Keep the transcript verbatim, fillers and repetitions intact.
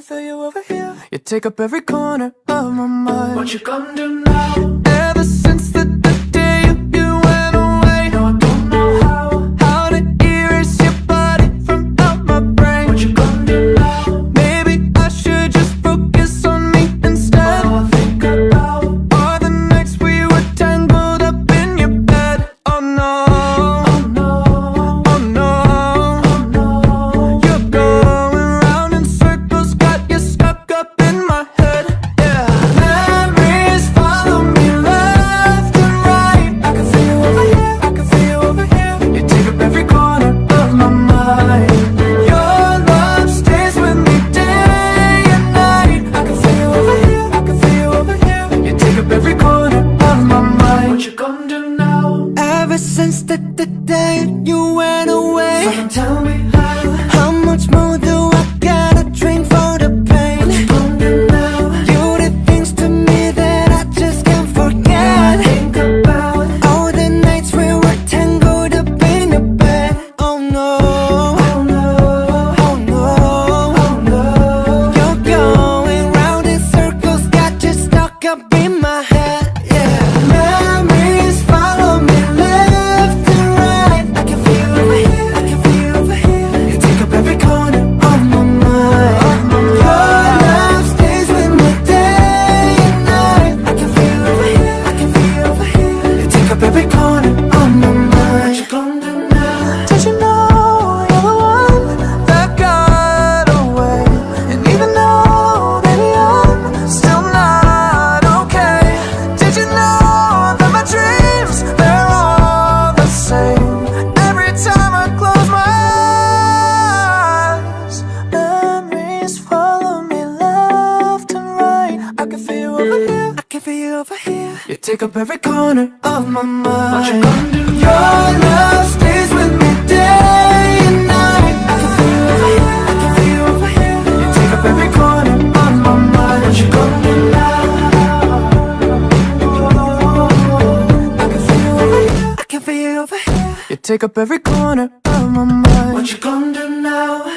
feel you over here. You take up every corner of my mind. What you gonna do now? Ever since the, the day you, you went away, no, I don't know how. How to erase your body from out my brain. What you gonna do now? Maybe I should just focus on me instead. All I think about are the nights we were tangled up in your bed. Oh no, oh no, oh no, oh no. you're going round in circles, got you stuck up in my head. Yeah, memories follow me left and right. I can feel you over here, I can feel you over here. You take up every corner of my mind. Your love stays with me day and night. I can feel you over here, I can feel you over here. You take up every corner of my mind. What you gonna do now? Ever since the, the day you went away, Someone tell me how. how much more do I gotta drink for the pain? What you gonna do now? You did things to me that I just can't forget. Think about All the nights we were tangled up in your bed. Oh no, oh no, oh no, oh no. you're going round in circles, got you stuck up in my head. Yeah, memories follow me left and right. I can feel you over here, I can feel you over here. You take up every corner of my mind. Your love stays with me day and night. I can feel you over here, I can feel you over here. You take up every corner of my What mind. you gonna do now? Did you know you're the one that got away? And even though, baby, I'm still not okay. Did you know that my dreams, they're all the same? Every time I close my eyes, memories follow me left and right. I can feel you over here, I can feel you over here. You take up every corner of my mind. What you gonna do Your love stays with me day and night. I can feel you over here, I can feel you over here. You take up every corner of my mind. What you gonna do now? I can feel you over here, I can feel you over here. You take up every corner of my mind. What you gonna do now?